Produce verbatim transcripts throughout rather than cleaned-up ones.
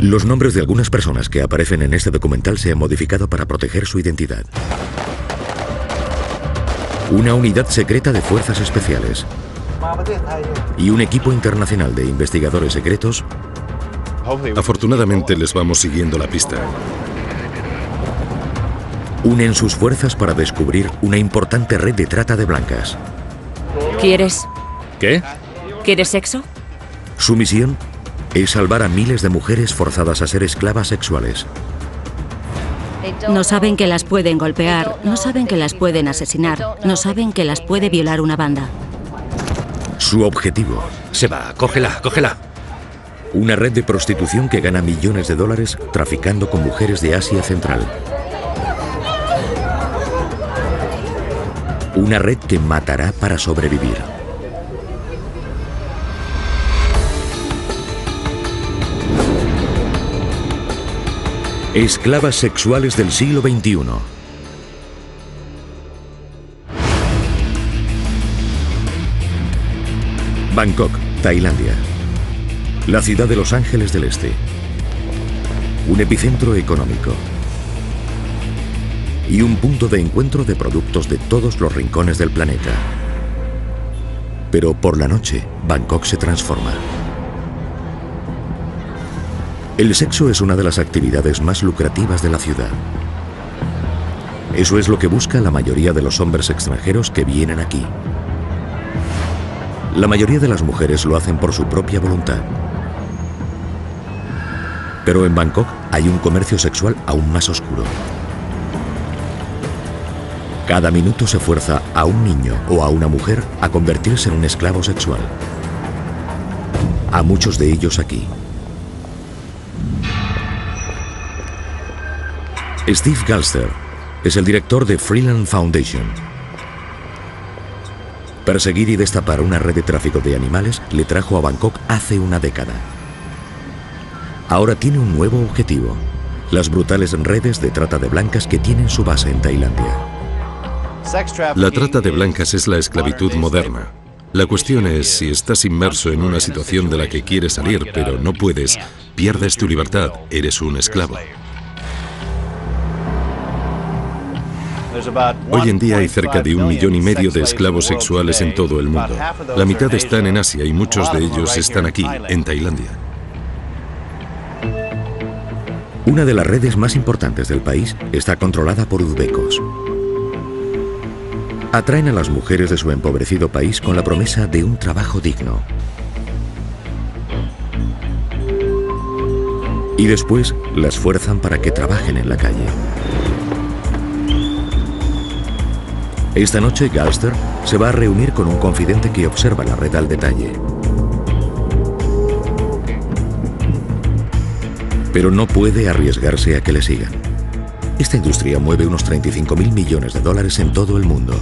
Los nombres de algunas personas que aparecen en este documental se han modificado para proteger su identidad. Una unidad secreta de fuerzas especiales y un equipo internacional de investigadores secretos. Afortunadamente les vamos siguiendo la pista. Unen sus fuerzas para descubrir una importante red de trata de blancas. ¿Quieres? ¿Qué? ¿Quieres sexo? Su misión es salvar a miles de mujeres forzadas a ser esclavas sexuales. No saben que las pueden golpear, no saben que las pueden asesinar, no saben que las puede violar una banda. Su objetivo: se va, cógela, cógela. Una red de prostitución que gana millones de dólares traficando con mujeres de Asia Central. Una red que matará para sobrevivir. Esclavas sexuales del siglo veintiuno. Bangkok, Tailandia. La ciudad de Los Ángeles del Este. Un epicentro económico. Y un punto de encuentro de productos de todos los rincones del planeta. Pero por la noche, Bangkok se transforma. El sexo es una de las actividades más lucrativas de la ciudad. Eso es lo que busca la mayoría de los hombres extranjeros que vienen aquí. La mayoría de las mujeres lo hacen por su propia voluntad. Pero en Bangkok hay un comercio sexual aún más oscuro. Cada minuto se fuerza a un niño o a una mujer a convertirse en un esclavo sexual. A muchos de ellos aquí. Steve Galster es el director de Freeland Foundation. Perseguir y destapar una red de tráfico de animales le trajo a Bangkok hace una década. Ahora tiene un nuevo objetivo: las brutales redes de trata de blancas que tienen su base en Tailandia. La trata de blancas es la esclavitud moderna. La cuestión es, si estás inmerso en una situación de la que quieres salir, pero no puedes, pierdes tu libertad, eres un esclavo. Hoy en día hay cerca de un millón y medio de esclavos sexuales en todo el mundo. La mitad están en Asia y muchos de ellos están aquí, en Tailandia. Una de las redes más importantes del país está controlada por uzbecos. Atraen a las mujeres de su empobrecido país con la promesa de un trabajo digno. Y después las fuerzan para que trabajen en la calle. Esta noche, Galster se va a reunir con un confidente que observa la red al detalle. Pero no puede arriesgarse a que le sigan. Esta industria mueve unos treinta y cinco mil millones de dólares en todo el mundo.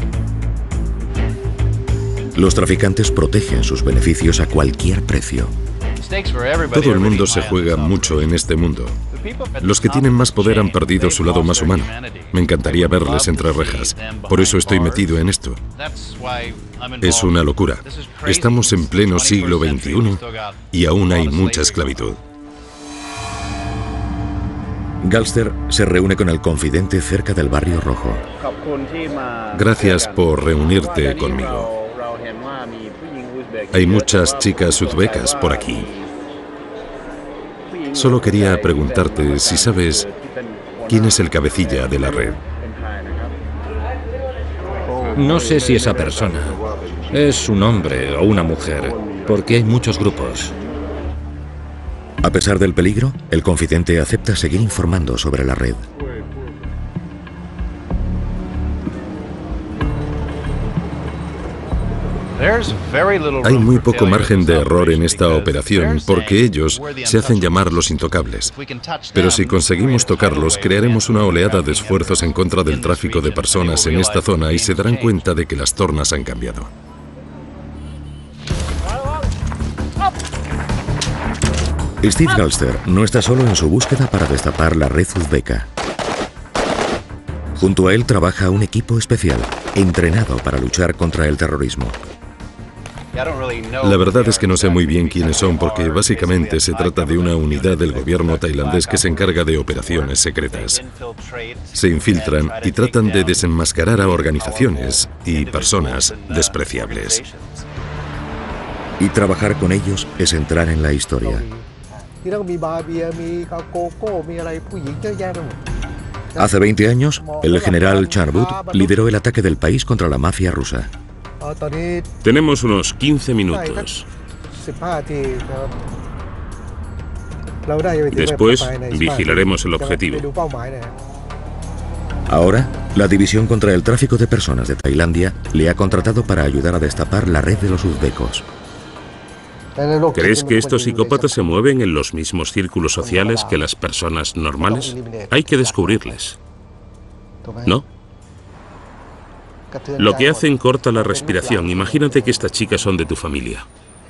Los traficantes protegen sus beneficios a cualquier precio. Todo el mundo se juega mucho en este mundo. Los que tienen más poder han perdido su lado más humano. Me encantaría verles entre rejas. Por eso estoy metido en esto. Es una locura. Estamos en pleno siglo veintiuno y aún hay mucha esclavitud. Galster se reúne con el confidente cerca del Barrio Rojo. Gracias por reunirte conmigo. Hay muchas chicas uzbecas por aquí. Solo quería preguntarte si sabes quién es el cabecilla de la red. No sé si esa persona es un hombre o una mujer, porque hay muchos grupos. A pesar del peligro, el confidente acepta seguir informando sobre la red. Hay muy poco margen de error en esta operación porque ellos se hacen llamar los intocables. Pero si conseguimos tocarlos, crearemos una oleada de esfuerzos en contra del tráfico de personas en esta zona y se darán cuenta de que las tornas han cambiado. Steve Galster no está solo en su búsqueda para destapar la red uzbeca. Junto a él trabaja un equipo especial, entrenado para luchar contra el terrorismo. La verdad es que no sé muy bien quiénes son porque básicamente se trata de una unidad del gobierno tailandés que se encarga de operaciones secretas. Se infiltran y tratan de desenmascarar a organizaciones y personas despreciables. Y trabajar con ellos es entrar en la historia. Hace veinte años, el general Charbut lideró el ataque del país contra la mafia rusa. Tenemos unos quince minutos. Después vigilaremos el objetivo. Ahora, la División contra el Tráfico de Personas de Tailandia le ha contratado para ayudar a destapar la red de los uzbecos. ¿Crees que estos psicópatas se mueven en los mismos círculos sociales que las personas normales? Hay que descubrirles. ¿No? Lo que hacen corta la respiración. Imagínate que estas chicas son de tu familia.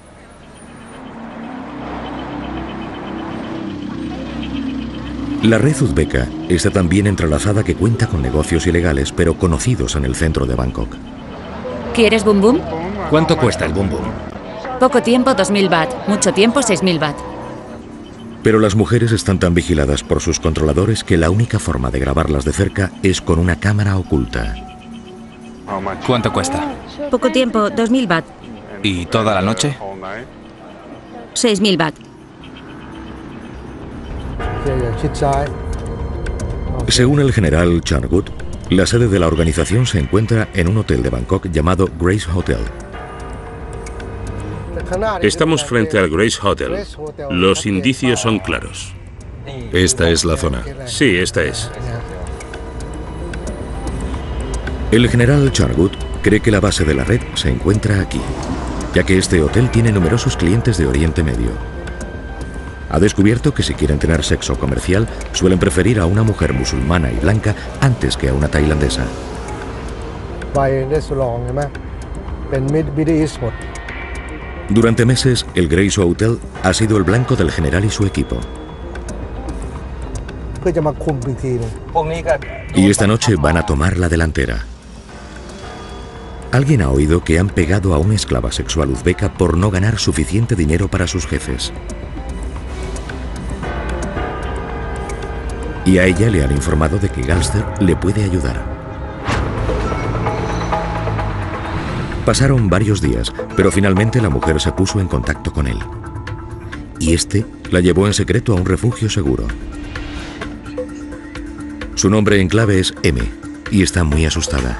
La red uzbeca está tan bien entrelazada que cuenta con negocios ilegales, pero conocidos en el centro de Bangkok. ¿Quieres bum bum? ¿Cuánto cuesta el bum bum? Poco tiempo, dos mil baht. Mucho tiempo, seis mil baht. Pero las mujeres están tan vigiladas por sus controladores que la única forma de grabarlas de cerca es con una cámara oculta. ¿Cuánto cuesta? Poco tiempo, dos mil baht. ¿Y toda la noche? seis mil baht. Según el general Charbut, la sede de la organización se encuentra en un hotel de Bangkok llamado Grace Hotel. Estamos frente al Grace Hotel. Los indicios son claros. Esta es la zona. Sí, esta es. El general Charbut cree que la base de la red se encuentra aquí, ya que este hotel tiene numerosos clientes de Oriente Medio. Ha descubierto que si quieren tener sexo comercial, suelen preferir a una mujer musulmana y blanca antes que a una tailandesa. Durante meses, el Grace Hotel ha sido el blanco del general y su equipo. Y esta noche van a tomar la delantera. Alguien ha oído que han pegado a una esclava sexual uzbeca por no ganar suficiente dinero para sus jefes. Y a ella le han informado de que Galster le puede ayudar. Pasaron varios días, pero finalmente la mujer se puso en contacto con él. Y este la llevó en secreto a un refugio seguro. Su nombre en clave es M, y está muy asustada.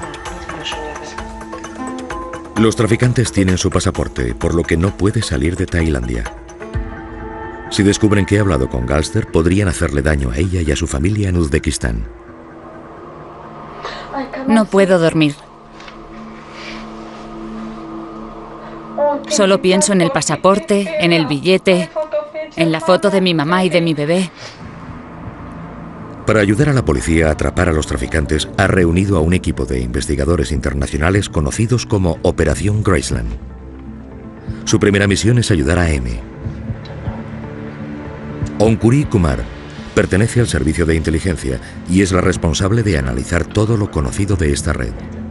Los traficantes tienen su pasaporte, por lo que no puede salir de Tailandia. Si descubren que ha hablado con Galster, podrían hacerle daño a ella y a su familia en Uzbekistán. No puedo dormir. Solo pienso en el pasaporte, en el billete, en la foto de mi mamá y de mi bebé. Para ayudar a la policía a atrapar a los traficantes, ha reunido a un equipo de investigadores internacionales conocidos como Operación Graceland. Su primera misión es ayudar a M. Onkuri Kumar pertenece al servicio de inteligencia y es la responsable de analizar todo lo conocido de esta red.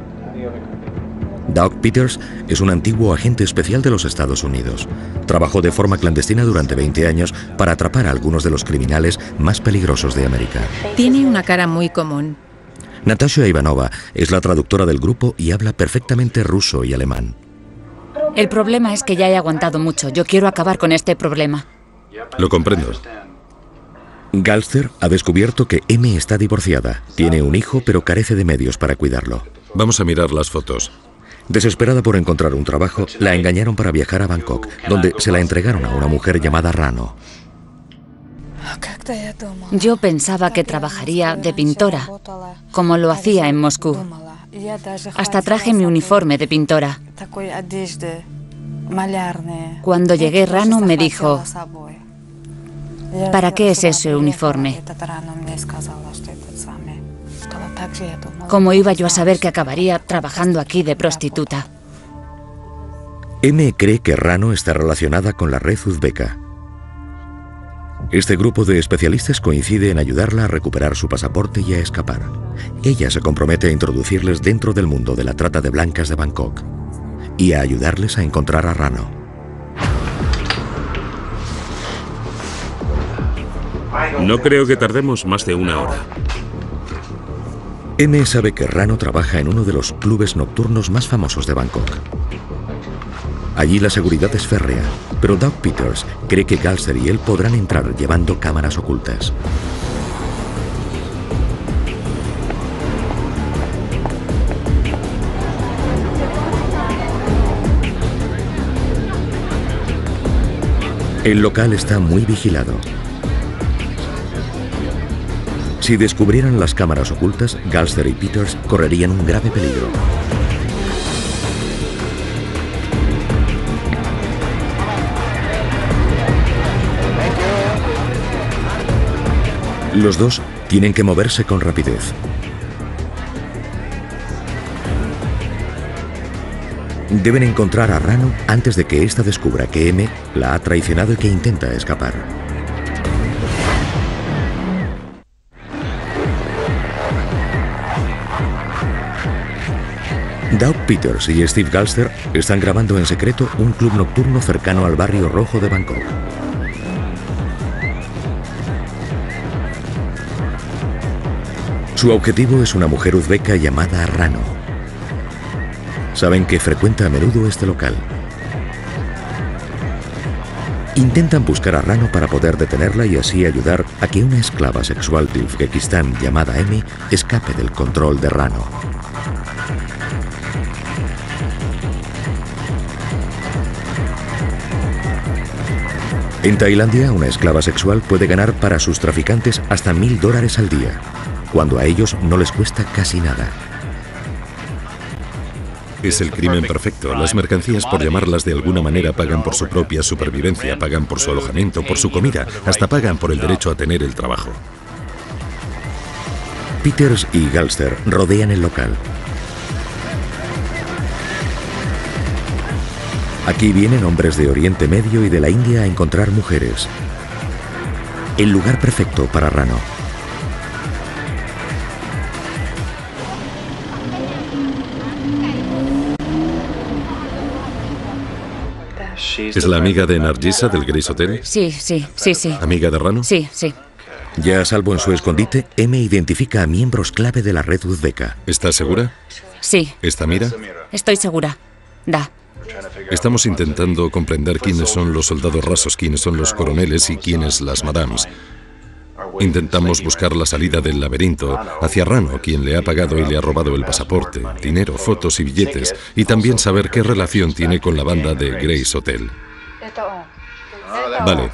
Doug Peters es un antiguo agente especial de los Estados Unidos. Trabajó de forma clandestina durante veinte años para atrapar a algunos de los criminales más peligrosos de América. Tiene una cara muy común. Natasha Ivanova es la traductora del grupo y habla perfectamente ruso y alemán. El problema es que ya he aguantado mucho. Yo quiero acabar con este problema. Lo comprendo. Galster ha descubierto que M está divorciada. Tiene un hijo, pero carece de medios para cuidarlo. Vamos a mirar las fotos. Desesperada por encontrar un trabajo, la engañaron para viajar a Bangkok, donde se la entregaron a una mujer llamada Rano. Yo pensaba que trabajaría de pintora, como lo hacía en Moscú. Hasta traje mi uniforme de pintora. Cuando llegué, Rano me dijo: ¿para qué es ese uniforme? ¿Cómo iba yo a saber que acabaría trabajando aquí de prostituta? M cree que Rano está relacionada con la red uzbeca. Este grupo de especialistas coincide en ayudarla a recuperar su pasaporte y a escapar. Ella se compromete a introducirles dentro del mundo de la trata de blancas de Bangkok. y a ayudarles a encontrar a Rano. No creo que tardemos más de una hora. M sabe que Rano trabaja en uno de los clubes nocturnos más famosos de Bangkok. Allí la seguridad es férrea, pero Doug Peters cree que Galster y él podrán entrar llevando cámaras ocultas. El local está muy vigilado. Si descubrieran las cámaras ocultas, Galster y Peters correrían un grave peligro. Los dos tienen que moverse con rapidez. Deben encontrar a Rano antes de que ésta descubra que M la ha traicionado y que intenta escapar. Doug Peters y Steve Galster están grabando en secreto un club nocturno cercano al barrio rojo de Bangkok. Su objetivo es una mujer uzbeka llamada Rano. Saben que frecuenta a menudo este local. Intentan buscar a Rano para poder detenerla y así ayudar a que una esclava sexual de Uzbekistán llamada Emi escape del control de Rano. En Tailandia, una esclava sexual puede ganar para sus traficantes hasta mil dólares al día, cuando a ellos no les cuesta casi nada. Es el crimen perfecto. Las mercancías, por llamarlas de alguna manera, pagan por su propia supervivencia, pagan por su alojamiento, por su comida, hasta pagan por el derecho a tener el trabajo. Peters y Galster rodean el local. Aquí vienen hombres de Oriente Medio y de la India a encontrar mujeres. El lugar perfecto para Rano. ¿Es la amiga de Nargisa del Grace Hotel? Sí, sí, sí, sí. ¿Amiga de Rano? Sí, sí. Ya a salvo en su escondite, M identifica a miembros clave de la red uzbeka. ¿Estás segura? Sí. ¿Esta mira? Estoy segura. Da. Estamos intentando comprender quiénes son los soldados rasos, quiénes son los coroneles y quiénes las madams. Intentamos buscar la salida del laberinto hacia Rano, quien le ha pagado y le ha robado el pasaporte, dinero, fotos y billetes, y también saber qué relación tiene con la banda de Grace Hotel. Vale.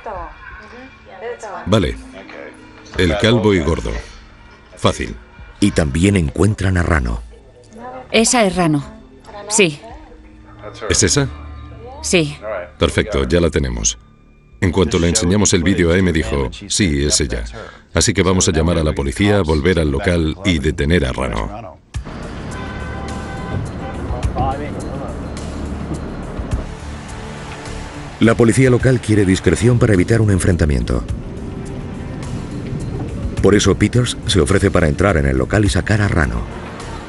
Vale. El calvo y gordo. Fácil. Y también encuentran a Rano. Esa es Rano. Sí. ¿Es esa? Sí. Perfecto, ya la tenemos. En cuanto le enseñamos el vídeo a M dijo, sí, es ella. Así que vamos a llamar a la policía, volver al local y detener a Rano. La policía local quiere discreción para evitar un enfrentamiento. Por eso Peters se ofrece para entrar en el local y sacar a Rano.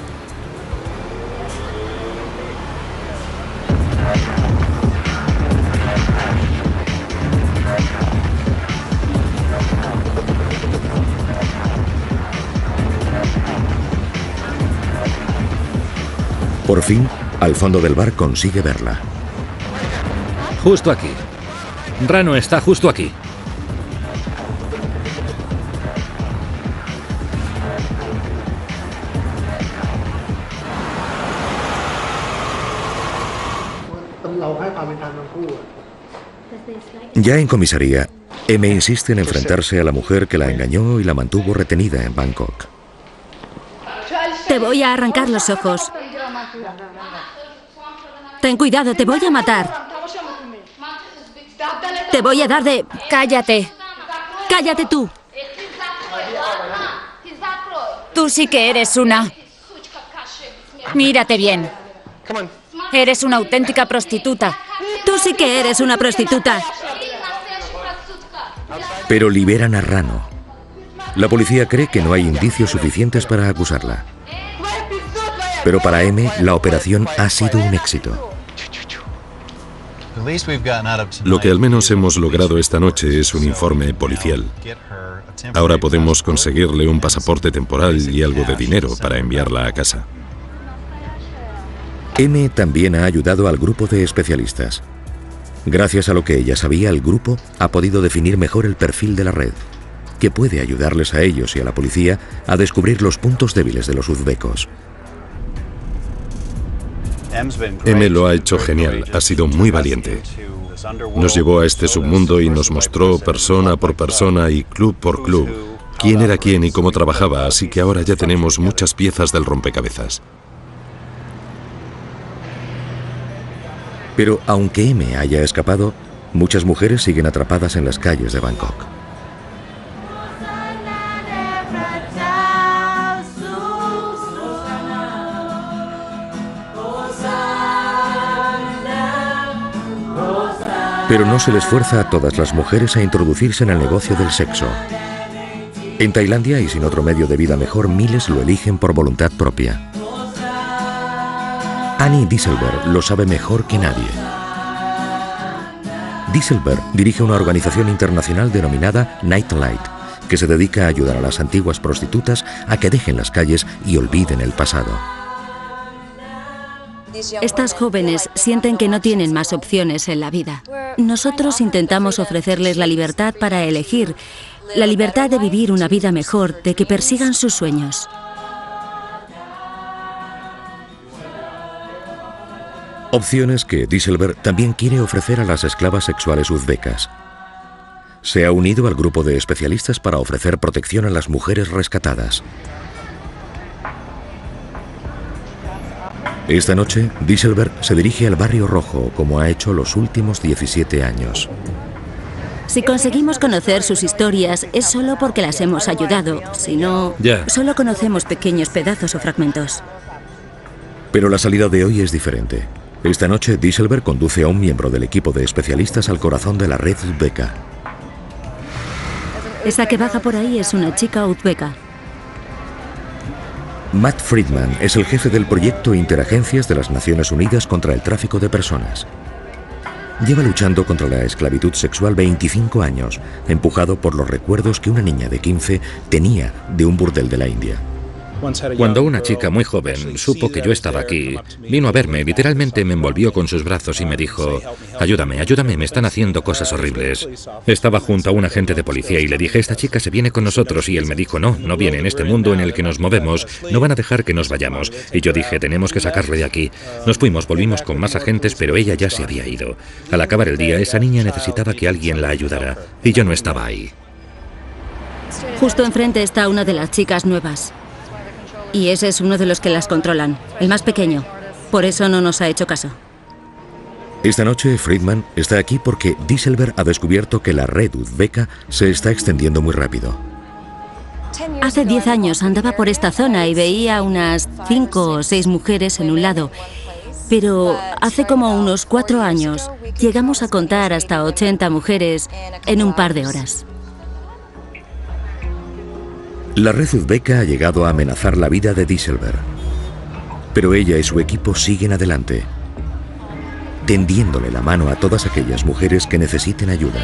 Por fin, al fondo del bar consigue verla. Justo aquí. Rano está justo aquí. Ya en comisaría, M insiste en enfrentarse a la mujer que la engañó y la mantuvo retenida en Bangkok. Te voy a arrancar los ojos. Ten cuidado, te voy a matar. Te voy a dar de... Cállate. Cállate tú. Tú sí que eres una... Mírate bien. Eres una auténtica prostituta. Tú sí que eres una prostituta. Pero liberan a Rano. La policía cree que no hay indicios suficientes para acusarla. Pero para M, la operación ha sido un éxito. Lo que al menos hemos logrado esta noche es un informe policial. Ahora podemos conseguirle un pasaporte temporal y algo de dinero para enviarla a casa. M también ha ayudado al grupo de especialistas. Gracias a lo que ella sabía, el grupo ha podido definir mejor el perfil de la red, que puede ayudarles a ellos y a la policía a descubrir los puntos débiles de los uzbekos. M lo ha hecho genial, ha sido muy valiente. Nos llevó a este submundo y nos mostró persona por persona y club por club quién era quién y cómo trabajaba, así que ahora ya tenemos muchas piezas del rompecabezas. Pero aunque M haya escapado, muchas mujeres siguen atrapadas en las calles de Bangkok. Pero no se les fuerza a todas las mujeres a introducirse en el negocio del sexo. En Tailandia, y sin otro medio de vida mejor, miles lo eligen por voluntad propia. Annie Dieselberg lo sabe mejor que nadie. Dieselberg dirige una organización internacional denominada Nightlight, que se dedica a ayudar a las antiguas prostitutas a que dejen las calles y olviden el pasado. Estas jóvenes sienten que no tienen más opciones en la vida. Nosotros intentamos ofrecerles la libertad para elegir, la libertad de vivir una vida mejor, de que persigan sus sueños. Opciones que Dieselberg también quiere ofrecer a las esclavas sexuales uzbecas. Se ha unido al grupo de especialistas para ofrecer protección a las mujeres rescatadas. Esta noche, Dieselberg se dirige al Barrio Rojo, como ha hecho los últimos diecisiete años. Si conseguimos conocer sus historias, es solo porque las hemos ayudado. Si no, ya. Solo conocemos pequeños pedazos o fragmentos. Pero la salida de hoy es diferente. Esta noche, Dieselberg conduce a un miembro del equipo de especialistas al corazón de la red uzbeka. Esa que baja por ahí es una chica uzbeka. Matt Friedman es el jefe del proyecto Interagencias de las Naciones Unidas contra el tráfico de personas. Lleva luchando contra la esclavitud sexual veinticinco años, empujado por los recuerdos que una niña de quince tenía de un burdel de la India. Cuando una chica muy joven supo que yo estaba aquí, vino a verme, literalmente me envolvió con sus brazos y me dijo: ayúdame, ayúdame, me están haciendo cosas horribles. Estaba junto a un agente de policía y le dije: esta chica se viene con nosotros, y él me dijo: no, no viene. En este mundo en el que nos movemos, no van a dejar que nos vayamos. Y yo dije: tenemos que sacarle de aquí. Nos fuimos, volvimos con más agentes, pero ella ya se había ido. Al acabar el día, esa niña necesitaba que alguien la ayudara, y yo no estaba ahí. Justo enfrente está una de las chicas nuevas. Y ese es uno de los que las controlan, el más pequeño. Por eso no nos ha hecho caso. Esta noche, Friedman está aquí porque Dieselberg ha descubierto que la red uzbeka se está extendiendo muy rápido. Hace diez años andaba por esta zona y veía unas cinco o seis mujeres en un lado. Pero hace como unos cuatro años llegamos a contar hasta ochenta mujeres en un par de horas. La red uzbeka ha llegado a amenazar la vida de Dieselberg. Pero ella y su equipo siguen adelante, tendiéndole la mano a todas aquellas mujeres que necesiten ayuda.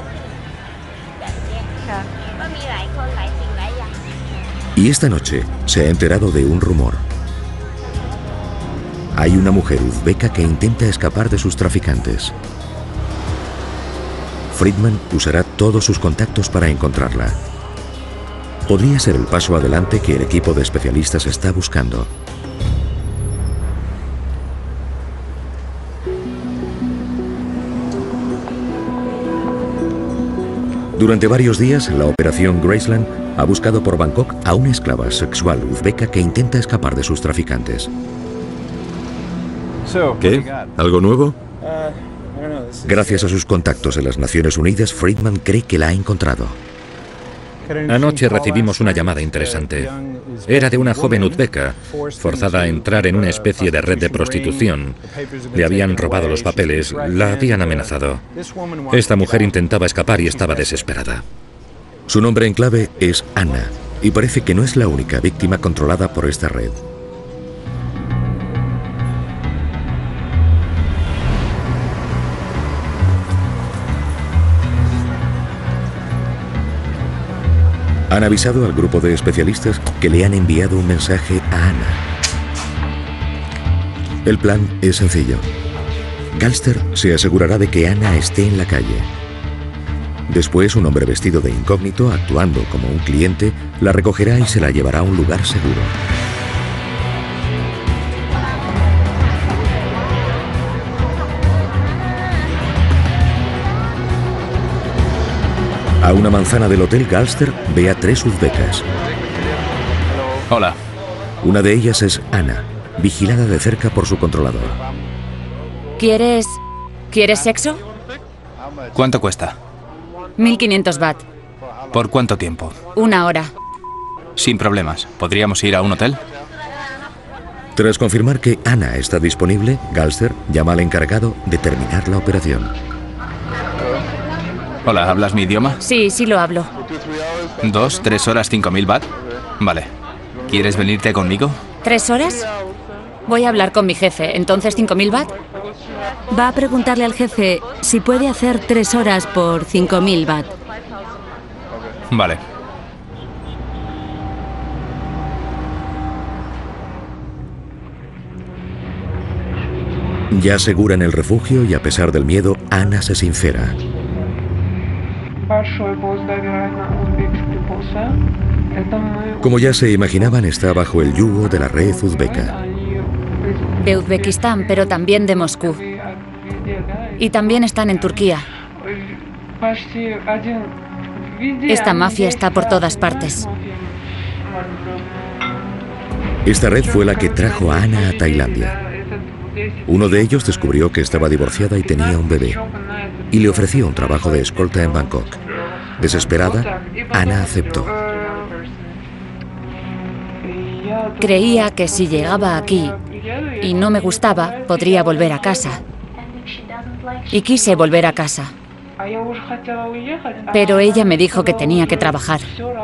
Y esta noche se ha enterado de un rumor. Hay una mujer uzbeka que intenta escapar de sus traficantes. Friedman usará todos sus contactos para encontrarla. Podría ser el paso adelante que el equipo de especialistas está buscando. Durante varios días, la operación Graceland ha buscado por Bangkok a una esclava sexual uzbeka que intenta escapar de sus traficantes. ¿Qué? ¿Algo nuevo? Gracias a sus contactos en las Naciones Unidas, Friedman cree que la ha encontrado. Anoche recibimos una llamada interesante. Era de una joven uzbeka, forzada a entrar en una especie de red de prostitución. Le habían robado los papeles, la habían amenazado. Esta mujer intentaba escapar y estaba desesperada. Su nombre en clave es Anna, y parece que no es la única víctima controlada por esta red. Han avisado al grupo de especialistas que le han enviado un mensaje a Anna. El plan es sencillo. Galster se asegurará de que Anna esté en la calle. Después, un hombre vestido de incógnito, actuando como un cliente, la recogerá y se la llevará a un lugar seguro. A una manzana del hotel, Galster ve a tres uzbecas. Hola. Una de ellas es Anna, vigilada de cerca por su controlador. ¿Quieres... ¿Quieres sexo? ¿Cuánto cuesta? mil quinientos baht. ¿Por cuánto tiempo? Una hora. Sin problemas. ¿Podríamos ir a un hotel? Tras confirmar que Anna está disponible, Galster llama al encargado de terminar la operación. Hola, ¿hablas mi idioma? Sí, sí lo hablo. ¿Dos, tres horas, cinco mil baht? Vale. ¿Quieres venirte conmigo? ¿Tres horas? Voy a hablar con mi jefe. ¿Entonces cinco mil baht? Va a preguntarle al jefe si puede hacer tres horas por cinco mil baht. Vale. Ya segura en el refugio y a pesar del miedo, Anna se sincera. Como ya se imaginaban, está bajo el yugo de la red uzbeca. De Uzbekistán, pero también de Moscú. Y también están en Turquía. Esta mafia está por todas partes. Esta red fue la que trajo a Anna a Tailandia. Uno de ellos descubrió que estaba divorciada y tenía un bebé, y le ofreció un trabajo de escolta en Bangkok. Desesperada, Anna aceptó. Creía que si llegaba aquí y no me gustaba, podría volver a casa. Y quise volver a casa. Pero ella me dijo que tenía que trabajar.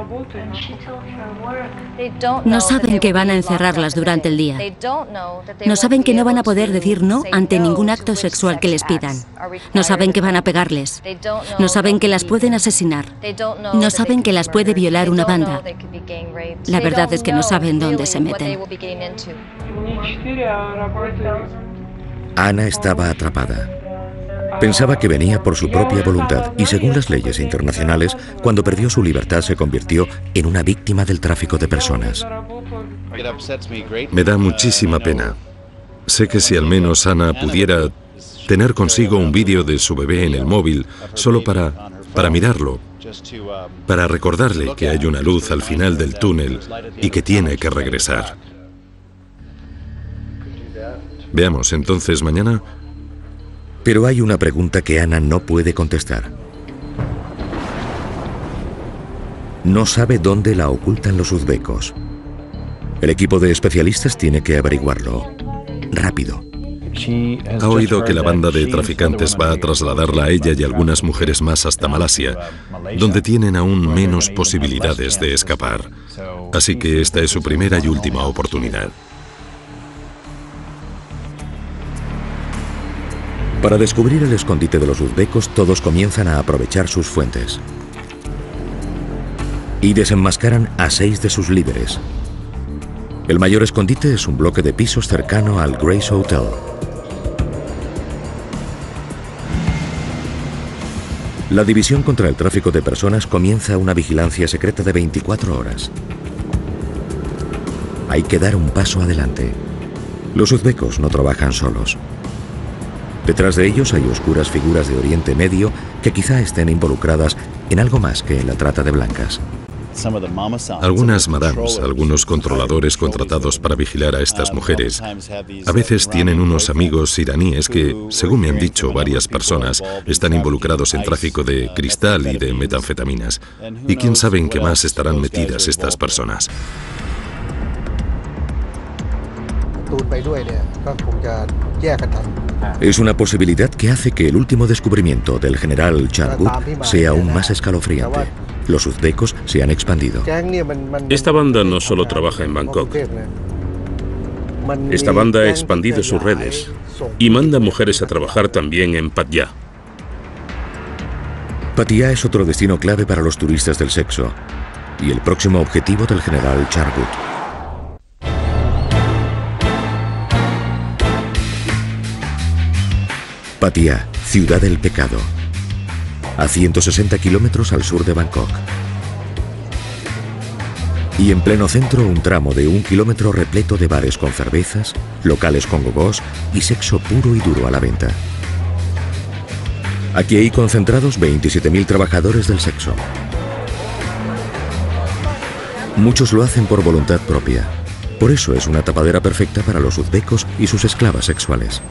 No saben que van a encerrarlas durante el día. No saben que no van a poder decir no ante ningún acto sexual que les pidan. No saben que van a pegarles. No saben que las pueden asesinar. No saben que las puede violar una banda. La verdad es que no saben dónde se meten. Anna estaba atrapada. Pensaba que venía por su propia voluntad y, según las leyes internacionales, cuando perdió su libertad se convirtió en una víctima del tráfico de personas. Me da muchísima pena. Sé que si al menos Anna pudiera tener consigo un vídeo de su bebé en el móvil, solo para, para mirarlo, para recordarle que hay una luz al final del túnel y que tiene que regresar. Veamos, entonces, mañana... Pero hay una pregunta que Anna no puede contestar. No sabe dónde la ocultan los uzbecos. El equipo de especialistas tiene que averiguarlo. Rápido. Ha oído que la banda de traficantes va a trasladarla a ella y algunas mujeres más hasta Malasia, donde tienen aún menos posibilidades de escapar. Así que esta es su primera y última oportunidad. Para descubrir el escondite de los uzbecos, todos comienzan a aprovechar sus fuentes. Y desenmascaran a seis de sus líderes. El mayor escondite es un bloque de pisos cercano al Grace Hotel. La División contra el Tráfico de Personas comienza una vigilancia secreta de veinticuatro horas. Hay que dar un paso adelante. Los uzbecos no trabajan solos. Detrás de ellos hay oscuras figuras de Oriente Medio que quizá estén involucradas en algo más que en la trata de blancas. Algunas madames, algunos controladores contratados para vigilar a estas mujeres, a veces tienen unos amigos iraníes que, según me han dicho varias personas, están involucrados en tráfico de cristal y de metanfetaminas. Y quién sabe en qué más estarán metidas estas personas. Es una posibilidad que hace que el último descubrimiento del general Chargut sea aún más escalofriante. Los uzbecos se han expandido. Esta banda no solo trabaja en Bangkok. Esta banda ha expandido sus redes y manda mujeres a trabajar también en Pattaya. Pattaya es otro destino clave para los turistas del sexo. y el próximo objetivo del general Chargut. Pattaya, ciudad del pecado, a ciento sesenta kilómetros al sur de Bangkok. Y en pleno centro un tramo de un kilómetro repleto de bares con cervezas, locales con gogós y sexo puro y duro a la venta. Aquí hay concentrados veintisiete mil trabajadores del sexo. Muchos lo hacen por voluntad propia. Por eso es una tapadera perfecta para los uzbecos y sus esclavas sexuales.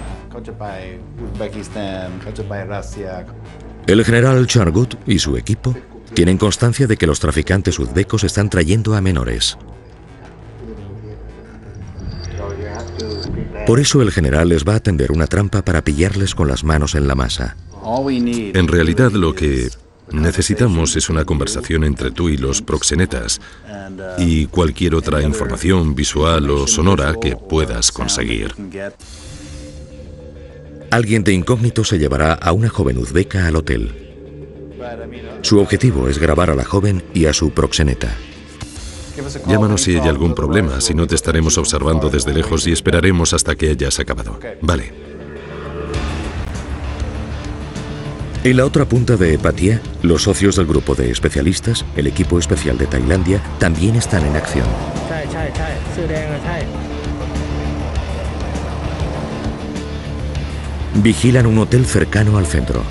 El general Chargut y su equipo tienen constancia de que los traficantes uzbecos están trayendo a menores. Por eso el general les va a tender una trampa para pillarles con las manos en la masa. En realidad lo que necesitamos es una conversación entre tú y los proxenetas y cualquier otra información visual o sonora que puedas conseguir. Alguien de incógnito se llevará a una joven uzbeca al hotel. Su objetivo es grabar a la joven y a su proxeneta. Llámanos si hay algún problema, si no te estaremos observando desde lejos y esperaremos hasta que hayas acabado. Vale. En la otra punta de Pattaya, los socios del grupo de especialistas, el equipo especial de Tailandia, también están en acción. Vigilan un hotel cercano al centro.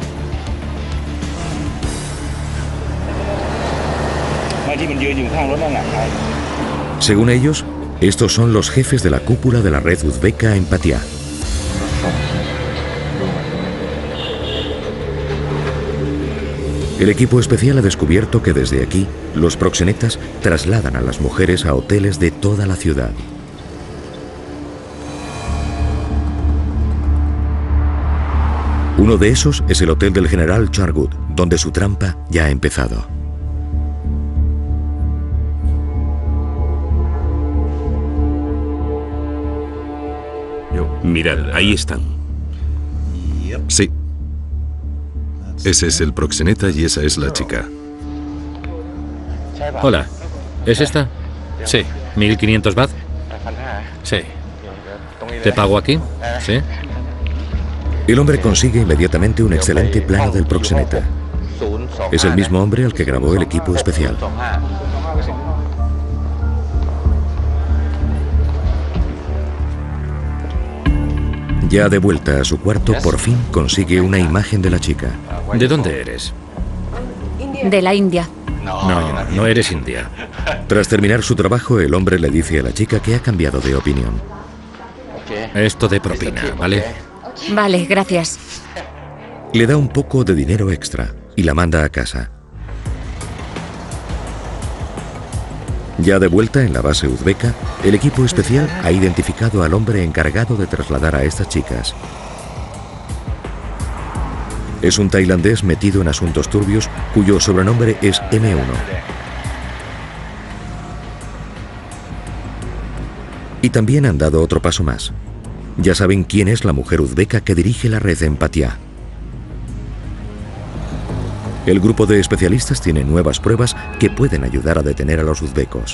Según ellos, estos son los jefes de la cúpula de la red uzbeca en Pattaya. El equipo especial ha descubierto que desde aquí, los proxenetas trasladan a las mujeres a hoteles de toda la ciudad. Uno de esos es el hotel del general Chargut, donde su trampa ya ha empezado. Mirad, ahí están. Sí. Ese es el proxeneta y esa es la chica. Hola, ¿es esta? Sí. ¿mil quinientos baht? Sí. ¿Te pago aquí? Sí. El hombre consigue inmediatamente un excelente plano del proxeneta. Es el mismo hombre al que grabó el equipo especial. Ya de vuelta a su cuarto, por fin consigue una imagen de la chica. ¿De dónde eres? De la India. No, no eres india. Tras terminar su trabajo, el hombre le dice a la chica que ha cambiado de opinión. Esto de propina, ¿vale? Vale, gracias. Le da un poco de dinero extra y la manda a casa. Ya de vuelta en la base uzbeca, el equipo especial ha identificado al hombre encargado de trasladar a estas chicas. Es un tailandés metido en asuntos turbios cuyo sobrenombre es eme uno. Y también han dado otro paso más. Ya saben quién es la mujer uzbeca que dirige la red en Pattaya. El grupo de especialistas tiene nuevas pruebas que pueden ayudar a detener a los uzbecos.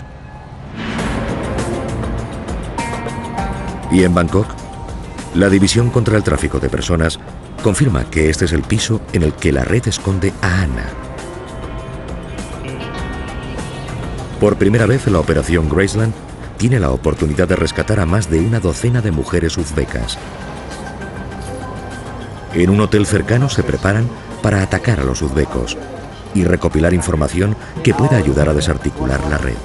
Y en Bangkok, la División contra el Tráfico de Personas confirma que este es el piso en el que la red esconde a Ana. Por primera vez, la operación Graceland tiene la oportunidad de rescatar a más de una docena de mujeres uzbecas. En un hotel cercano se preparan para atacar a los uzbecos y recopilar información que pueda ayudar a desarticular la red.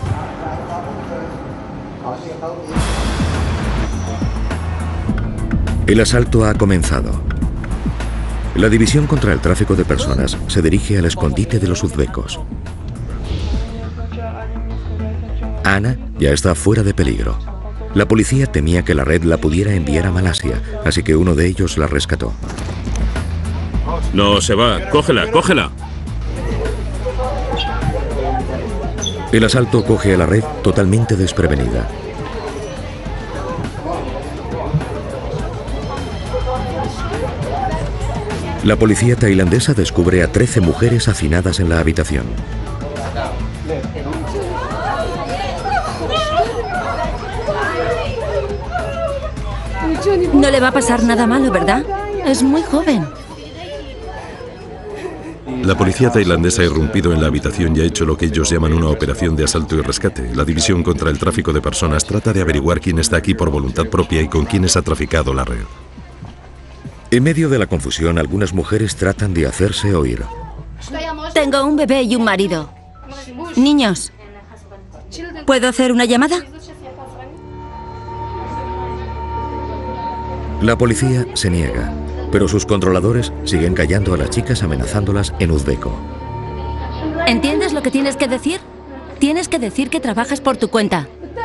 El asalto ha comenzado. La División contra el Tráfico de Personas se dirige al escondite de los uzbecos. Ana ya está fuera de peligro. La policía temía que la red la pudiera enviar a Malasia, así que uno de ellos la rescató. No se va. Cógela, cógela. El asalto coge a la red totalmente desprevenida. La policía tailandesa descubre a trece mujeres hacinadas en la habitación. No le va a pasar nada malo, ¿verdad? Es muy joven. La policía tailandesa ha irrumpido en la habitación y ha hecho lo que ellos llaman una operación de asalto y rescate. La División contra el Tráfico de Personas trata de averiguar quién está aquí por voluntad propia y con quiénes ha traficado la red. En medio de la confusión, algunas mujeres tratan de hacerse oír. Tengo un bebé y un marido. Niños, ¿puedo hacer una llamada? La policía se niega, pero sus controladores siguen callando a las chicas amenazándolas en uzbeko. ¿Entiendes lo que tienes que decir? Tienes que decir que trabajas por tu cuenta.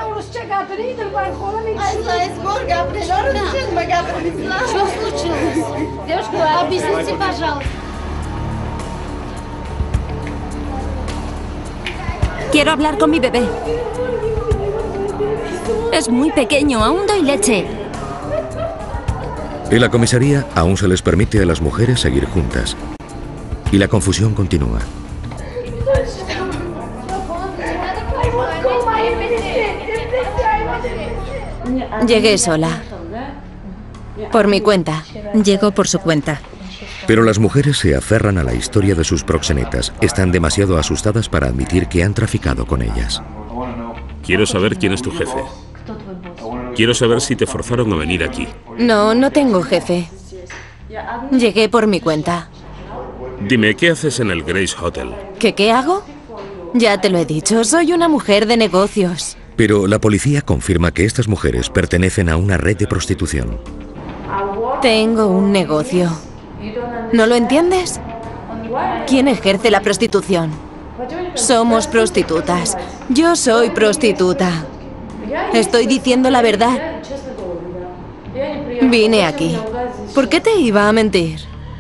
Quiero hablar con mi bebé. Es muy pequeño, aún doy leche. En la comisaría aún se les permite a las mujeres seguir juntas. Y la confusión continúa. Llegué sola. Por mi cuenta. Llegó por su cuenta. Pero las mujeres se aferran a la historia de sus proxenetas. Están demasiado asustadas para admitir que han traficado con ellas. Quiero saber quién es tu jefe. Quiero saber si te forzaron a venir aquí. No, no tengo jefe. Llegué por mi cuenta. Dime, ¿qué haces en el Grace Hotel? ¿Qué qué hago? Ya te lo he dicho, soy una mujer de negocios. Pero la policía confirma que estas mujeres pertenecen a una red de prostitución. Tengo un negocio. ¿No lo entiendes? ¿Quién ejerce la prostitución? Somos prostitutas. Yo soy prostituta. Estoy diciendo la verdad. Vine aquí. ¿Por qué te iba a mentir?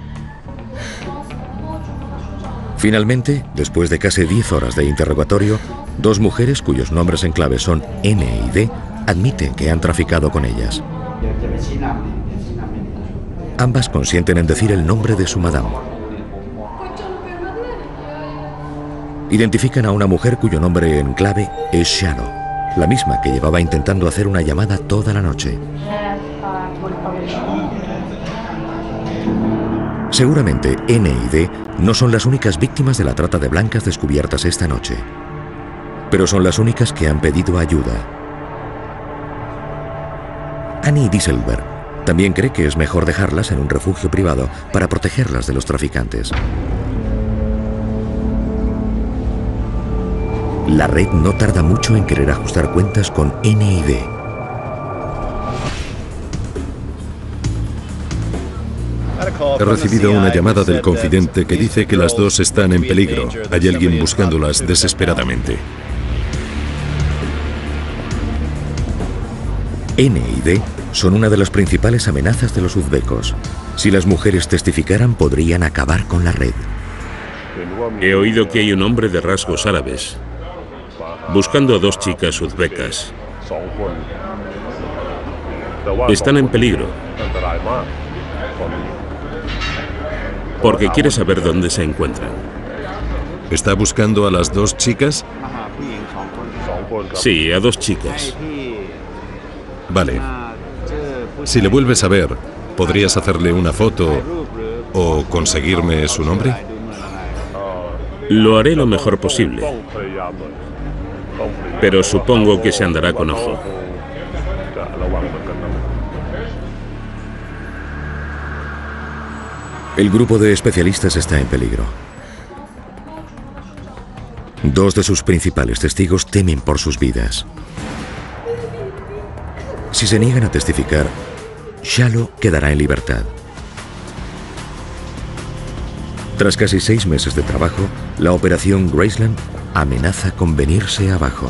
Finalmente, después de casi diez horas de interrogatorio, dos mujeres cuyos nombres en clave son N y D admiten que han traficado con ellas. Ambas consienten en decir el nombre de su madame. Identifican a una mujer cuyo nombre en clave es Shalo, la misma que llevaba intentando hacer una llamada toda la noche. Seguramente N y D no son las únicas víctimas de la trata de blancas descubiertas esta noche, pero son las únicas que han pedido ayuda. Annie Dieselberg también cree que es mejor dejarlas en un refugio privado para protegerlas de los traficantes. La red no tarda mucho en querer ajustar cuentas con N y D. He recibido una llamada del confidente que dice que las dos están en peligro. Hay alguien buscándolas desesperadamente. N y D son una de las principales amenazas de los uzbekos. Si las mujeres testificaran, podrían acabar con la red. He oído que hay un hombre de rasgos árabes buscando a dos chicas uzbecas. Están en peligro porque quiere saber dónde se encuentran. ¿Está buscando a las dos chicas? Sí, a dos chicas. Vale. Si le vuelves a ver, ¿podrías hacerle una foto o conseguirme su nombre? Lo haré lo mejor posible, pero supongo que se andará con ojo. El grupo de especialistas está en peligro. Dos de sus principales testigos temen por sus vidas. Si se niegan a testificar, Shalo quedará en libertad. Tras casi seis meses de trabajo, la operación Graceland amenaza con venirse abajo.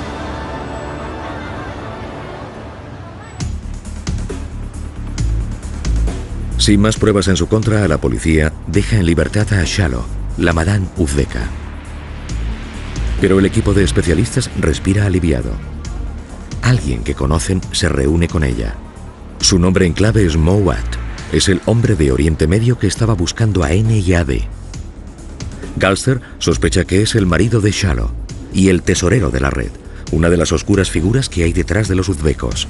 Sin más pruebas en su contra, la policía deja en libertad a Shalo, la madame uzbeka. Pero el equipo de especialistas respira aliviado. Alguien que conocen se reúne con ella. Su nombre en clave es Mowat. Es el hombre de Oriente Medio que estaba buscando a N y a D. Galster sospecha que es el marido de Shalo. y el tesorero de la red, una de las oscuras figuras que hay detrás de los uzbecos.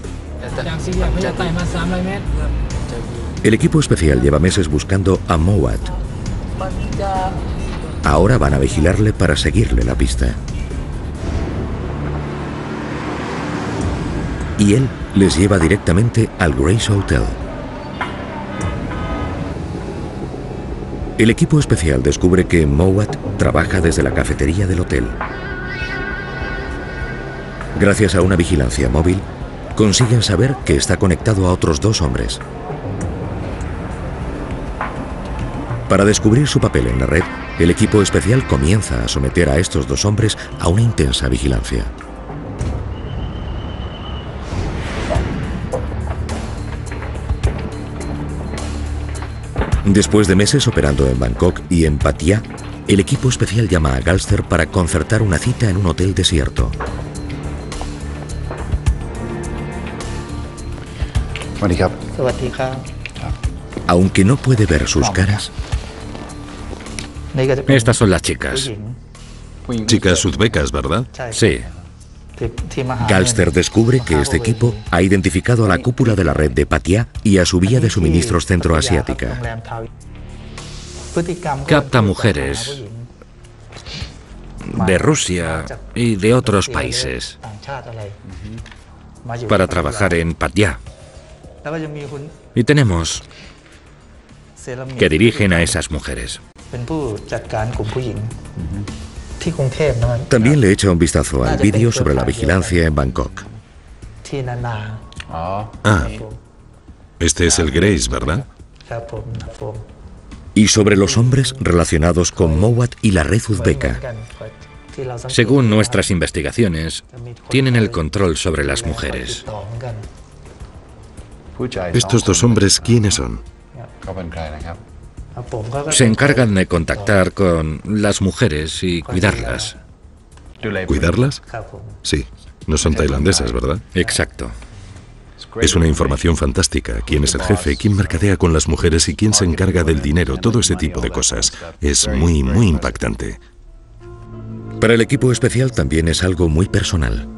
El equipo especial lleva meses buscando a Mowat. Ahora van a vigilarle para seguirle la pista. Y él les lleva directamente al Grace Hotel. El equipo especial descubre que Mowat trabaja desde la cafetería del hotel. Gracias a una vigilancia móvil, consiguen saber que está conectado a otros dos hombres. Para descubrir su papel en la red, el equipo especial comienza a someter a estos dos hombres a una intensa vigilancia. Después de meses operando en Bangkok y en Pattaya, el equipo especial llama a Galster para concertar una cita en un hotel desierto. Aunque no puede ver sus caras, estas son las chicas. Chicas uzbecas, ¿verdad? Sí. Galster descubre que este equipo ha identificado a la cúpula de la red de Pattaya y a su vía de suministros centroasiática. Capta mujeres de Rusia y de otros países para trabajar en Pattaya. Y tenemos que dirigen a esas mujeres. También le echa un vistazo al vídeo sobre la vigilancia en Bangkok. Ah, este es el Grace, ¿verdad? Y sobre los hombres relacionados con Mowat y la red uzbeca. Según nuestras investigaciones, tienen el control sobre las mujeres. ¿Estos dos hombres quiénes son? Se encargan de contactar con las mujeres y cuidarlas. ¿Cuidarlas? Sí. No son tailandesas, ¿verdad? Exacto. Es una información fantástica. ¿Quién es el jefe? ¿Quién mercadea con las mujeres? ¿Y quién se encarga del dinero? Todo ese tipo de cosas. Es muy, muy impactante. Para el equipo especial también es algo muy personal.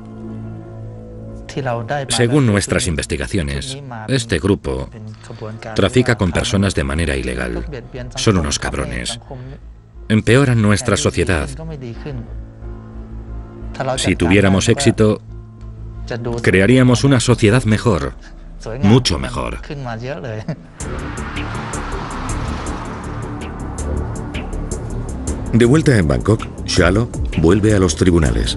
Según nuestras investigaciones, este grupo trafica con personas de manera ilegal. Son unos cabrones. Empeoran nuestra sociedad. Si tuviéramos éxito, crearíamos una sociedad mejor, mucho mejor. De vuelta en Bangkok, Shalo vuelve a los tribunales.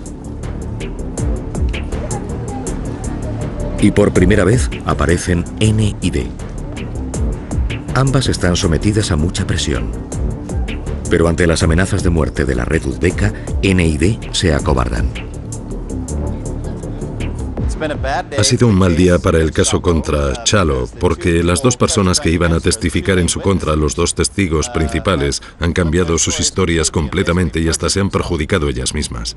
Y por primera vez aparecen N y D. Ambas están sometidas a mucha presión. Pero ante las amenazas de muerte de la red uzbeca, N y D se acobardan. Ha sido un mal día para el caso contra Shalo, porque las dos personas que iban a testificar en su contra, los dos testigos principales, han cambiado sus historias completamente y hasta se han perjudicado ellas mismas.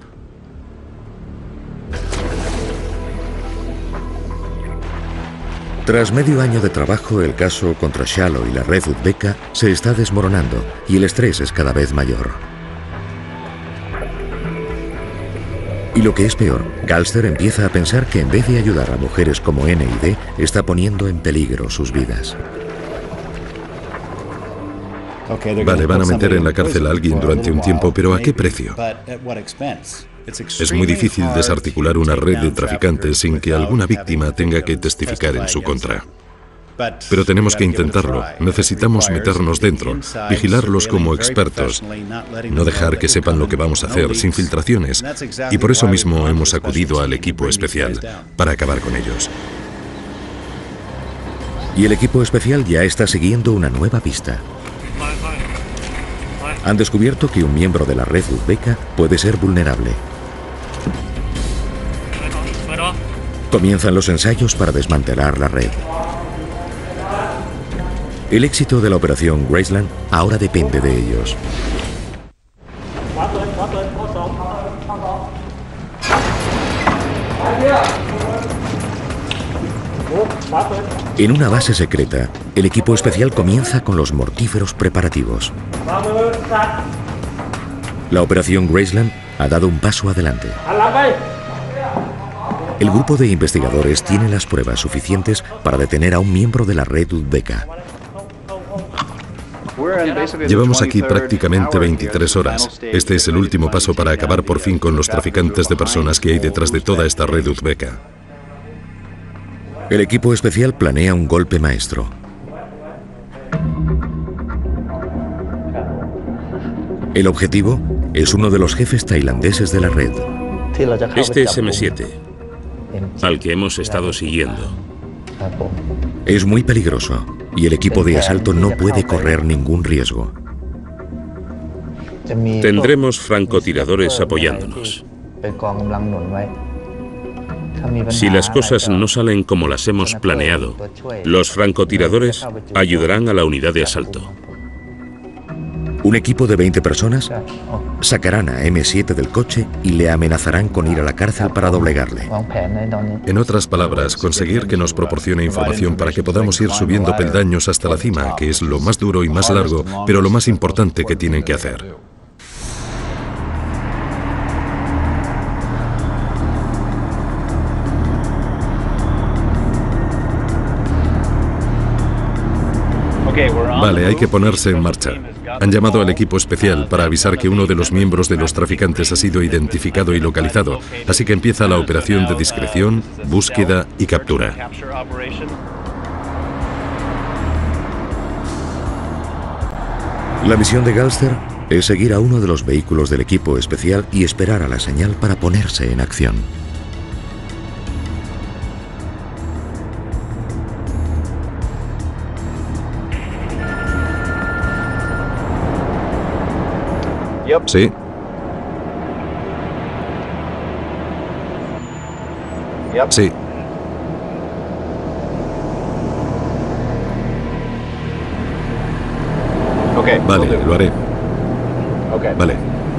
Tras medio año de trabajo, el caso contra Shalo y la red uzbeca se está desmoronando y el estrés es cada vez mayor. Y lo que es peor, Galster empieza a pensar que en vez de ayudar a mujeres como N y D, está poniendo en peligro sus vidas. Vale, van a meter en la cárcel a alguien durante un tiempo, pero ¿a qué precio? Es muy difícil desarticular una red de traficantes sin que alguna víctima tenga que testificar en su contra. Pero tenemos que intentarlo. Necesitamos meternos dentro, vigilarlos como expertos, no dejar que sepan lo que vamos a hacer, sin filtraciones. Y por eso mismo hemos acudido al equipo especial, para acabar con ellos. Y el equipo especial ya está siguiendo una nueva pista. Han descubierto que un miembro de la red uzbeca puede ser vulnerable. Comienzan los ensayos para desmantelar la red. El éxito de la operación Graceland ahora depende de ellos. En una base secreta, el equipo especial comienza con los mortíferos preparativos. La operación Graceland ha dado un paso adelante. El grupo de investigadores tiene las pruebas suficientes para detener a un miembro de la red uzbeka. Llevamos aquí prácticamente veintitrés horas. Este es el último paso para acabar por fin con los traficantes de personas que hay detrás de toda esta red uzbeka. El equipo especial planea un golpe maestro. El objetivo es uno de los jefes tailandeses de la red. Este es eme siete, al que hemos estado siguiendo. Es muy peligroso y el equipo de asalto no puede correr ningún riesgo. Tendremos francotiradores apoyándonos. Si las cosas no salen como las hemos planeado, los francotiradores ayudarán a la unidad de asalto. Un equipo de veinte personas sacarán a eme siete del coche y le amenazarán con ir a la cárcel para doblegarle. En otras palabras, conseguir que nos proporcione información para que podamos ir subiendo peldaños hasta la cima, que es lo más duro y más largo, pero lo más importante que tienen que hacer. Vale, hay que ponerse en marcha. Han llamado al equipo especial para avisar que uno de los miembros de los traficantes ha sido identificado y localizado, así que empieza la operación de discreción, búsqueda y captura. La misión de Galster es seguir a uno de los vehículos del equipo especial y esperar a la señal para ponerse en acción. Sí. Sí. Vale, lo haré. Vale.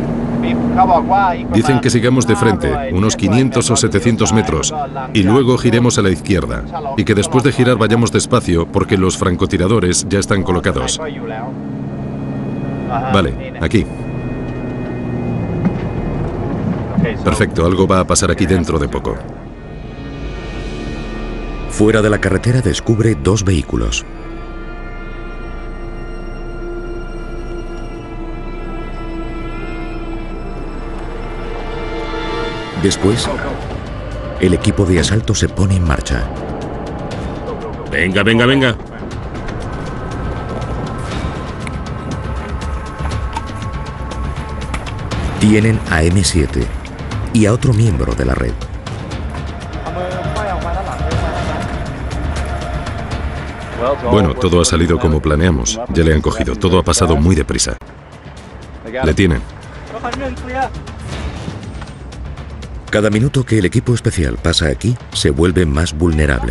Dicen que sigamos de frente, unos quinientos o setecientos metros, y luego giremos a la izquierda, y que después de girar vayamos despacio porque los francotiradores ya están colocados. Vale, aquí. Perfecto, algo va a pasar aquí dentro de poco. Fuera de la carretera descubre dos vehículos. Después, el equipo de asalto se pone en marcha. Venga, venga, venga. Tienen a eme siete y a otro miembro de la red. Bueno, todo ha salido como planeamos. Ya le han cogido. Todo ha pasado muy deprisa. Le tienen. Cada minuto que el equipo especial pasa aquí, se vuelve más vulnerable.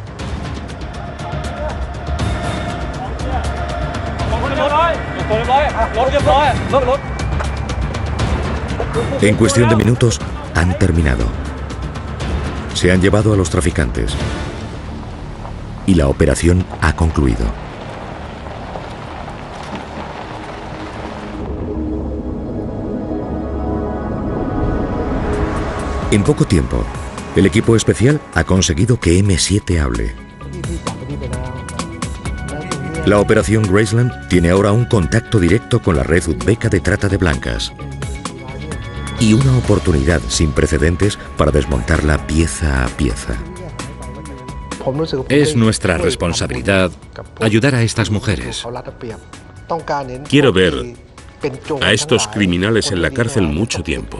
En cuestión de minutos, han terminado. Se han llevado a los traficantes. Y la operación ha concluido. En poco tiempo, el equipo especial ha conseguido que eme siete hable. La operación Graceland tiene ahora un contacto directo con la red uzbeka de trata de blancas. Y una oportunidad sin precedentes para desmontarla pieza a pieza. Es nuestra responsabilidad ayudar a estas mujeres. Quiero ver a estos criminales en la cárcel mucho tiempo.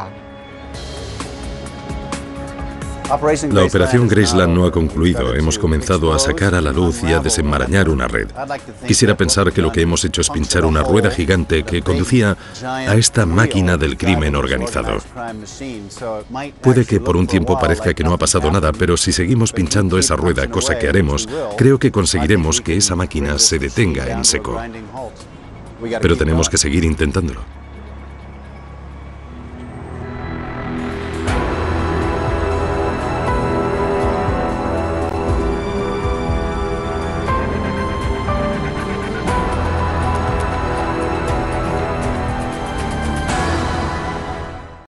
La operación Graceland no ha concluido. Hemos comenzado a sacar a la luz y a desenmarañar una red. Quisiera pensar que lo que hemos hecho es pinchar una rueda gigante que conducía a esta máquina del crimen organizado. Puede que por un tiempo parezca que no ha pasado nada, pero si seguimos pinchando esa rueda, cosa que haremos, creo que conseguiremos que esa máquina se detenga en seco. Pero tenemos que seguir intentándolo.